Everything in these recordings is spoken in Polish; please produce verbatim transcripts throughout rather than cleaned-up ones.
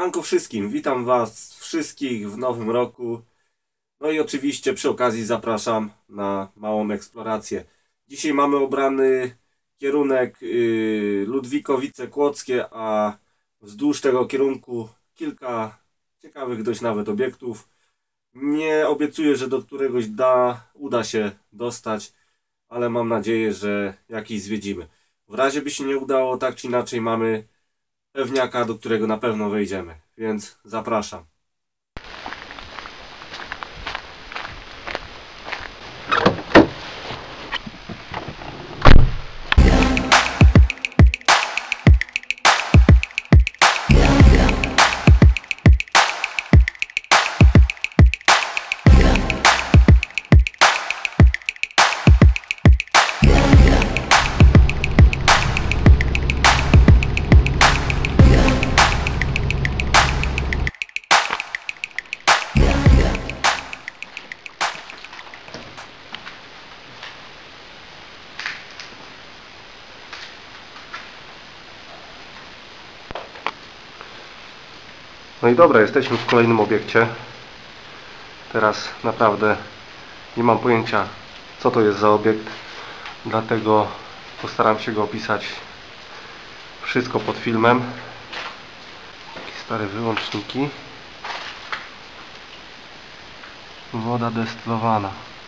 Siemanko wszystkim, witam was wszystkich w nowym roku. No i oczywiście przy okazji zapraszam na małą eksplorację. Dzisiaj mamy obrany kierunek yy, Ludwikowice-Kłodzkie, a wzdłuż tego kierunku kilka ciekawych dość nawet obiektów. Nie obiecuję, że do któregoś da, uda się dostać, ale mam nadzieję, że jakiś zwiedzimy. W razie by się nie udało, tak czy inaczej mamy pewniaka, do którego na pewno wejdziemy, więc zapraszam. No i dobra, jesteśmy w kolejnym obiekcie. Teraz naprawdę nie mam pojęcia, co to jest za obiekt, dlatego postaram się go opisać wszystko pod filmem. Takie stare wyłączniki. Woda destylowana.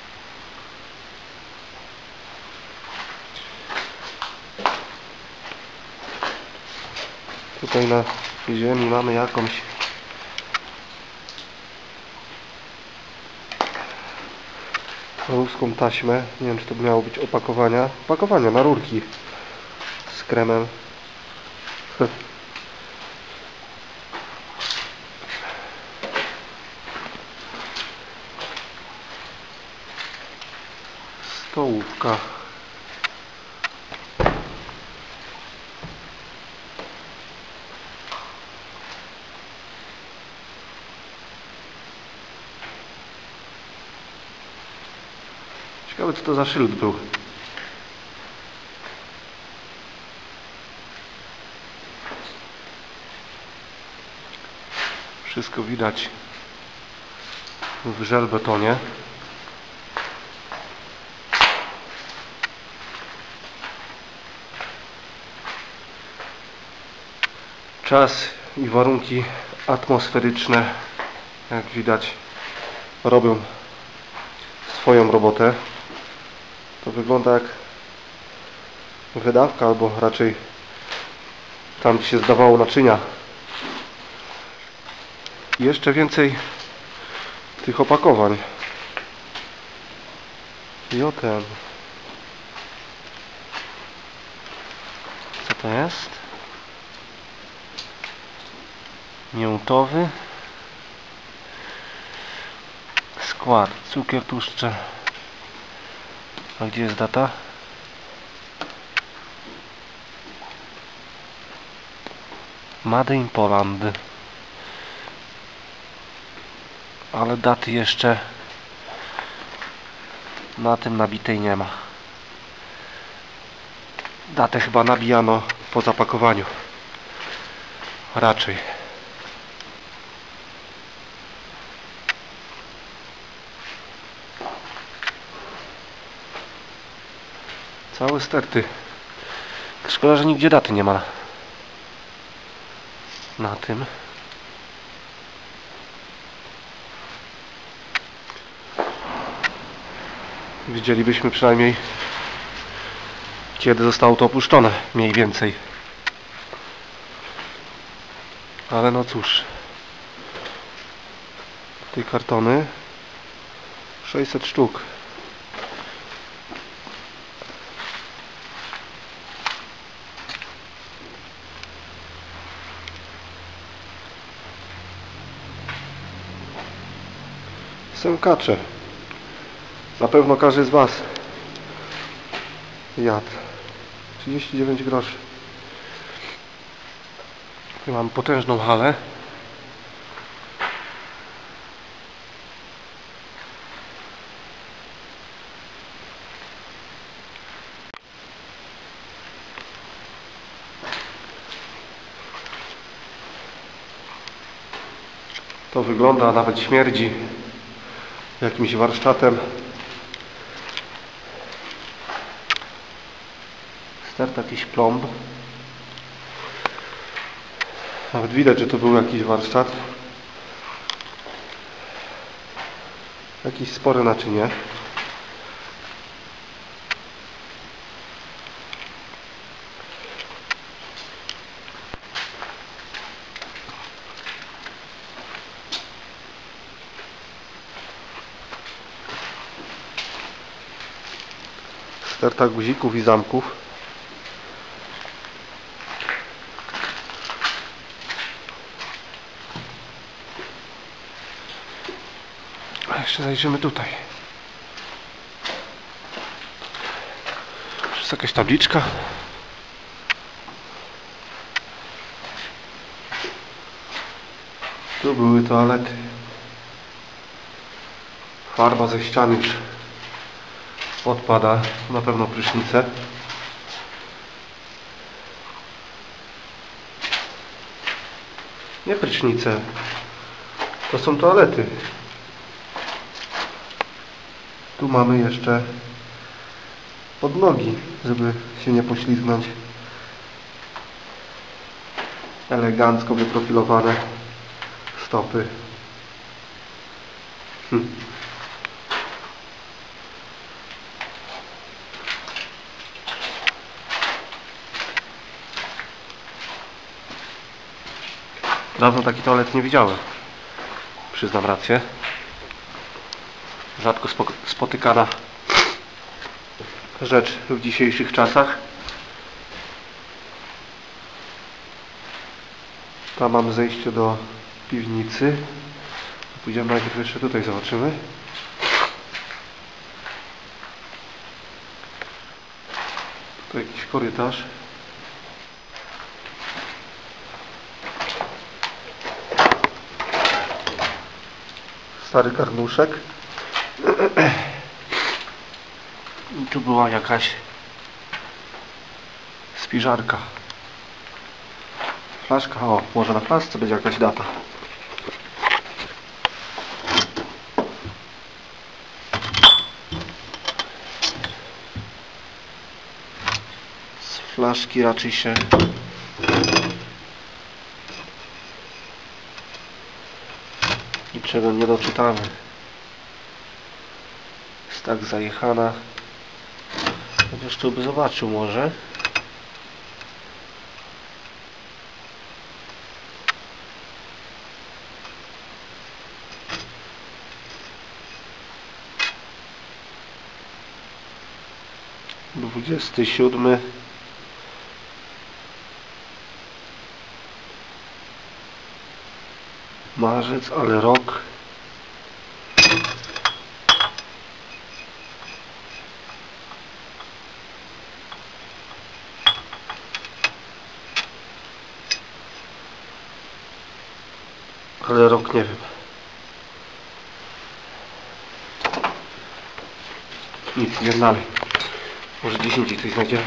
Tutaj na ziemi mamy jakąś ruską taśmę. Nie wiem, czy to miało być opakowania. Opakowania na rurki z kremem. Stołówka. Ciekawe, co to za szyld był. Wszystko widać w żelbetonie. Czas i warunki atmosferyczne, jak widać, robią swoją robotę. To wygląda jak wydawka, albo raczej tam, gdzie się zdawało naczynia. I jeszcze więcej tych opakowań. Jotem. Co to jest? Miętowy. Skład. Cukier, tłuszcze. A gdzie jest data? Made in Poland. Ale daty jeszcze na tym nabitej nie ma. Datę chyba nabijano po zapakowaniu. Raczej. Całe sterty. Szkoda, że nigdzie daty nie ma na tym. Widzielibyśmy przynajmniej, kiedy zostało to opuszczone, mniej więcej. Ale no cóż. Tej kartony sześćset sztuk. Sękacze. Na pewno każdy z Was jadł. trzydzieści dziewięć groszy. Tu mam potężną halę. To wygląda, nawet śmierdzi jakimś warsztatem. Start jakiś plomb. Nawet widać, że to był jakiś warsztat. Jakieś spore naczynie. Sterta guzików i zamków. A jeszcze zajrzymy tutaj. Jest jakaś tabliczka. Tu były toalety. Farba ze ściany już odpada. Na pewno prysznice. Nie prysznice. To są toalety. Tu mamy jeszcze podnogi, żeby się nie poślizgnąć. Elegancko wyprofilowane stopy. Hm. Dawno taki toalet nie widziałem. Przyznam rację. Rzadko spotykana rzecz w dzisiejszych czasach. Tam mamy zejście do piwnicy. Pójdziemy najpierw jeszcze tutaj, zobaczymy. Tutaj jakiś korytarz. Stary garnuszek. I tu była jakaś spiżarka. Flaszka, o, może na flaszce będzie jakaś data. Z flaszki raczej się niczego nie doczytamy. Jest tak zajechana. Chociaż tu by zobaczył może. Dwudziesty siódmy marzec, ale rok ale rok nie wiem. Nic, nie dalej. Może gdzieś indziej coś znajdziemy.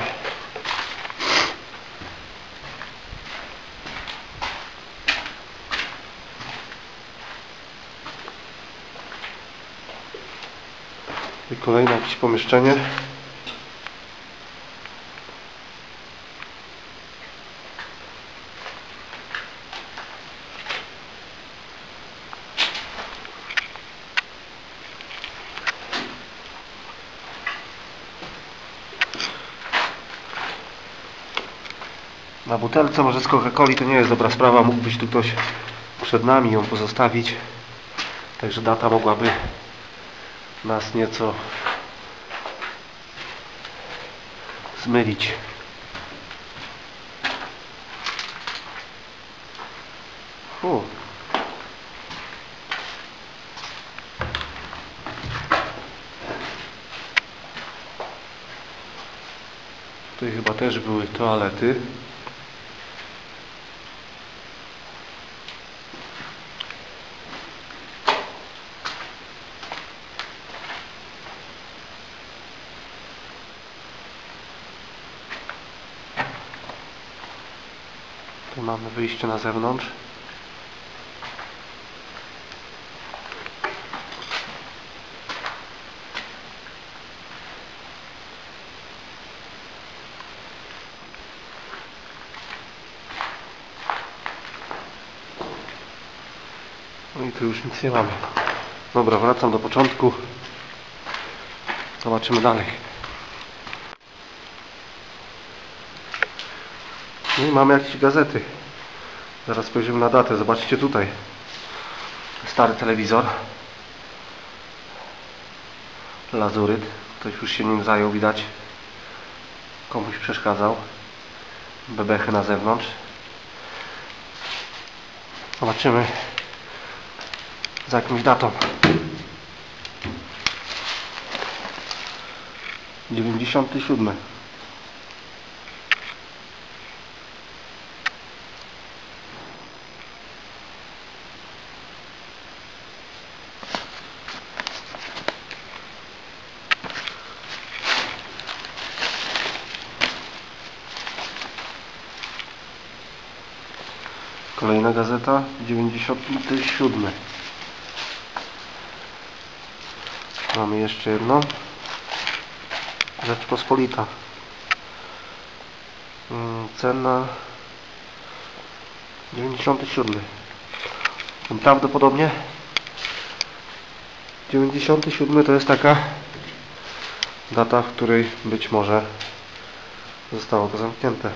I kolejne jakieś pomieszczenie. Na butelce może z Coca-Coli to nie jest dobra sprawa, mógł być tu ktoś przed nami ją pozostawić. Także data mogłaby nas nieco zmylić. U. Tutaj chyba też były toalety. Tu mamy wyjście na zewnątrz. tu już nic nie mamy. Dobra, wracam do początku. Zobaczymy dalej. No i mamy jakieś gazety. Zaraz spojrzymy na datę. Zobaczcie tutaj. Stary telewizor. Lazuryt. Ktoś już się nim zajął, widać. Komuś przeszkadzał. Bebechy na zewnątrz. Zobaczymy za jakąś datą. dziewięćdziesiąty siódmy. Kolejna gazeta, dziewięćdziesiąty siódmy. Mamy jeszcze jedną. Rzeczpospolita. Cena dziewięćdziesiąty siódmy. Prawdopodobnie dziewięćdziesiąty siódmy to jest taka data, w której być może zostało to zamknięte.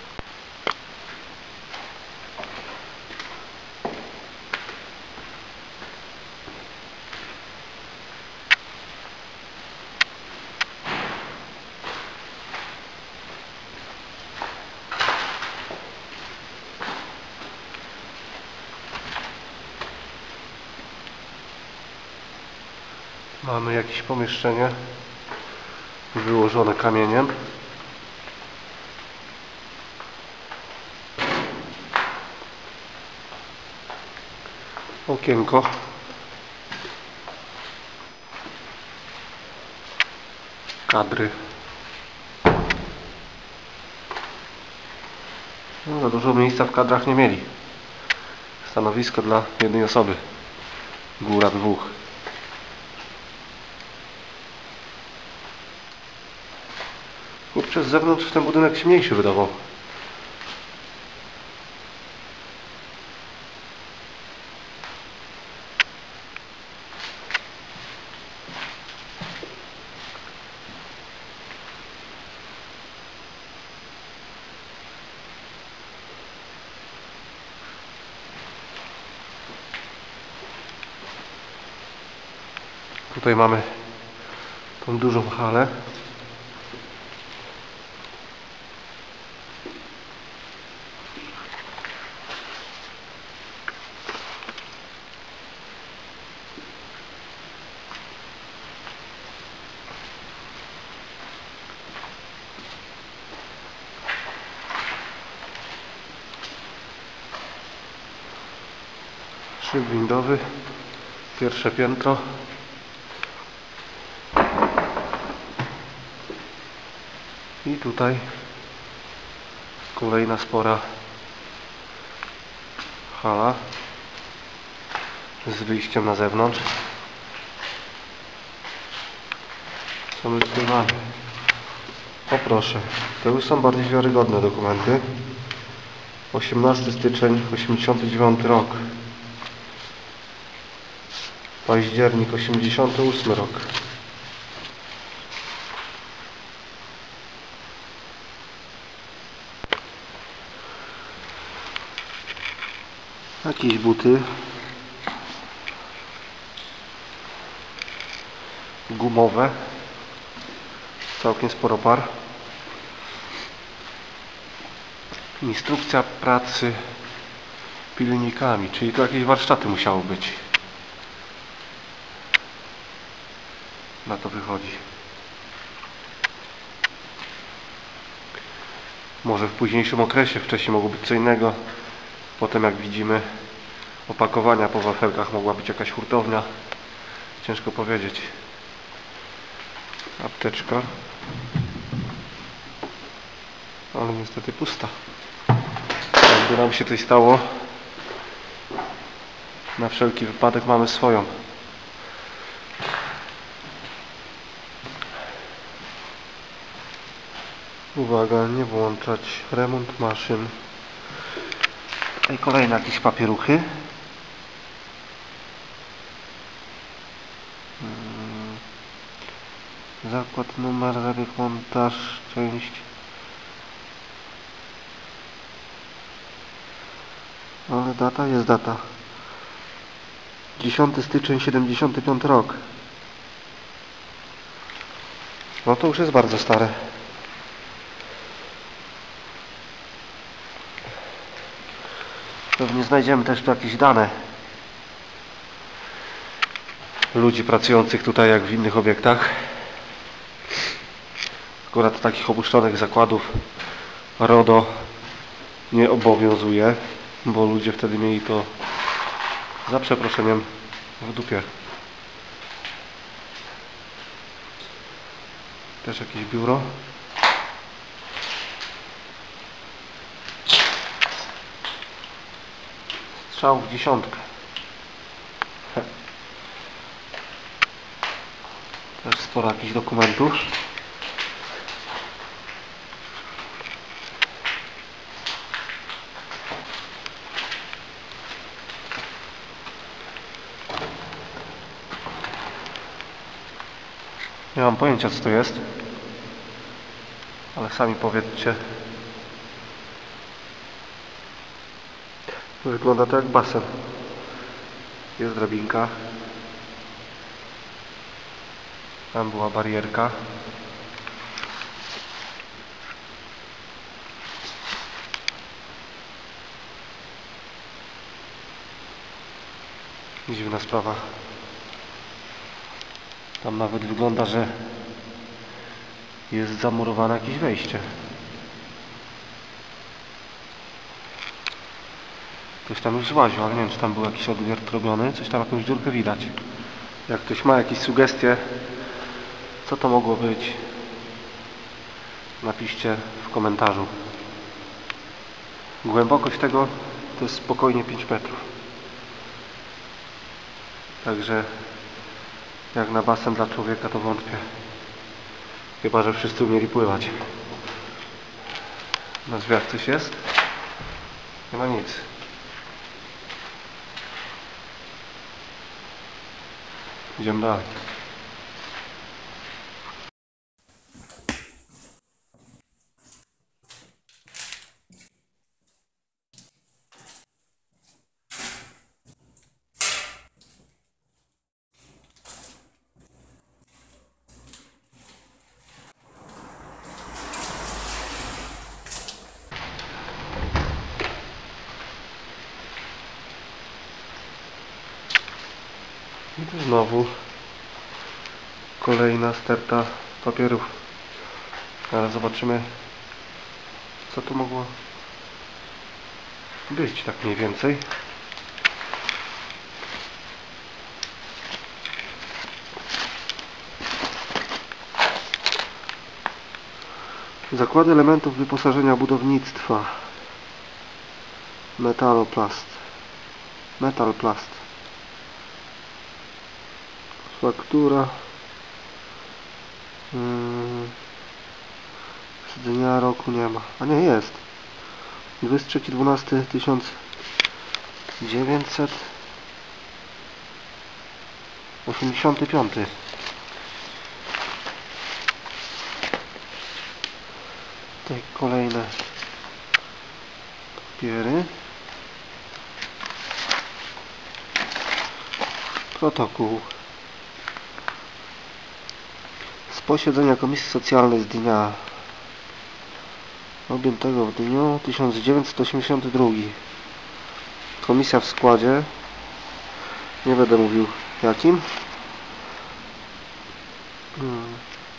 Mamy jakieś pomieszczenie wyłożone kamieniem. Okienko. Kadry. No, za dużo miejsca w kadrach nie mieli. Stanowisko dla jednej osoby. Góra dwóch. Kurczę, z zewnątrz ten budynek się mniejszy wydawał. Tutaj mamy tą dużą halę. Szyb windowy, pierwsze piętro. I tutaj kolejna spora hala z wyjściem na zewnątrz. Co my tutaj mamy? O proszę, to już są bardziej wiarygodne dokumenty. osiemnasty styczeń osiemdziesiąty dziewiąty rok. Październik osiemdziesiąty ósmy rok. Jakieś buty gumowe, całkiem sporo par. Instrukcja pracy pilnikami, czyli to jakieś warsztaty musiało być. Na to wychodzi. Może w późniejszym okresie, wcześniej mogło być co innego. Potem, jak widzimy, opakowania po wafelkach, mogła być jakaś hurtownia. Ciężko powiedzieć. Apteczka. Ale niestety pusta. Jakby nam się coś stało, na wszelki wypadek mamy swoją. Uwaga, nie włączać. Remont maszyn. Tutaj kolejne jakieś papieruchy. Hmm. Zakład, numer, zabieg, montaż, część. Ale data? Jest data. dziesiąty styczeń siedemdziesiąty piąty rok. No to już jest bardzo stare. Pewnie znajdziemy też tu jakieś dane ludzi pracujących tutaj jak w innych obiektach. Akurat takich opuszczonych zakładów RODO nie obowiązuje, bo ludzie wtedy mieli to, za przeproszeniem, w dupie. Też jakieś biuro. Strzał w dziesiątkę. Też sporo jakichś dokumentów. Nie mam pojęcia, co to jest, ale sami powiedzcie. Wygląda to jak basen. Jest drabinka. Tam była barierka. Dziwna sprawa. Tam nawet wygląda, że jest zamurowane jakieś wejście. Ktoś tam już złaził, ale nie wiem, czy tam był jakiś odwiert robiony. Coś tam, jakąś dziurkę widać. Jak ktoś ma jakieś sugestie, co to mogło być, napiszcie w komentarzu. Głębokość tego to jest spokojnie pięć metrów. Także jak na basen dla człowieka to wątpię. Chyba że wszyscy umieli pływać. Na drzwiach coś jest? Nie ma nic. Idziemy dalej. I tu znowu kolejna sterta papierów. Ale zobaczymy, co to mogło być tak mniej więcej. Zakłady elementów wyposażenia budownictwa. Metaloplast. Metalplast. Faktura. Hmm. Dnia roku nie ma. A nie, jest. dwudziestego trzeciego dwunastego tysiąc dziewięćset osiemdziesiąty piąty. Tutaj kolejne papiery. Protokół z posiedzenia Komisji Socjalnej z dnia objętego w dniu tysiąc dziewięćset osiemdziesiątym drugim. Komisja w składzie, nie będę mówił jakim. Hmm.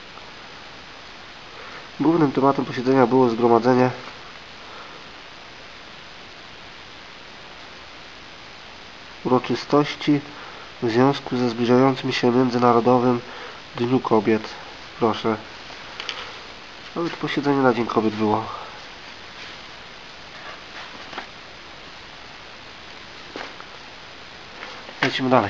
Głównym tematem posiedzenia było zgromadzenie uroczystości w związku ze zbliżającym się Międzynarodowym Dniu Kobiet. Proszę. Nawet posiedzenie na Dzień Kobiet było. Lecimy dalej.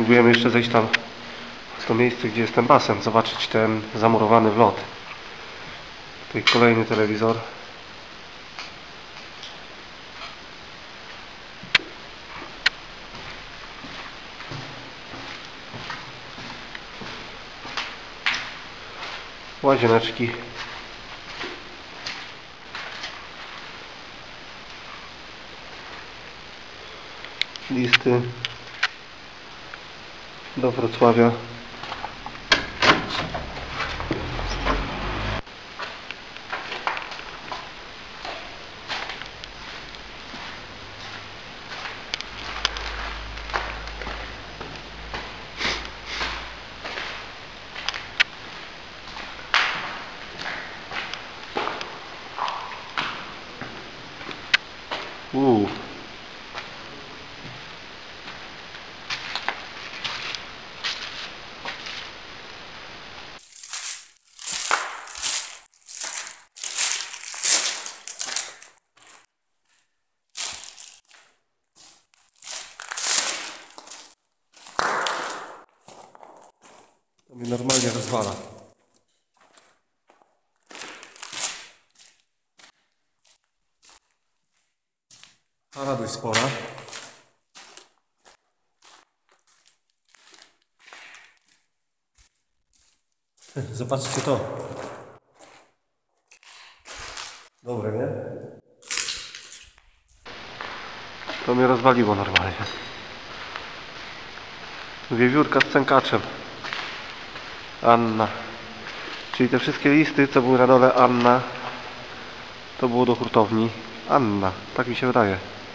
Spróbujemy jeszcze zejść tam w to miejsce, gdzie jest ten basen, zobaczyć ten zamurowany wlot. Tutaj kolejny telewizor. Łazieneczki. Listy do Wrocławia. Uuu. To mnie normalnie rozwala. A radość spora. Zobaczcie to. Dobre, nie? To mnie rozwaliło normalnie. Wiewiórka z cękaczem. Anna. Czyli te wszystkie listy, co były na dole Anna, to było do hurtowni Anna. Tak mi się wydaje.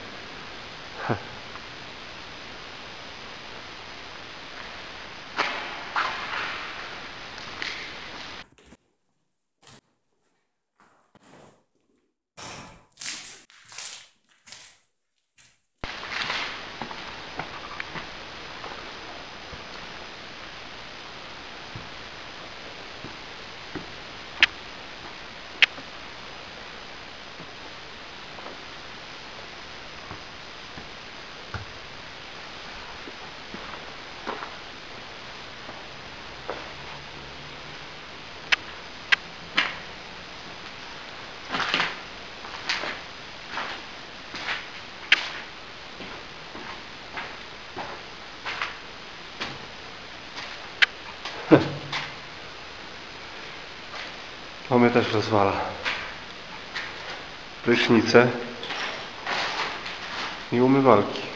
To mnie też rozwala. Prysznice i umywalki.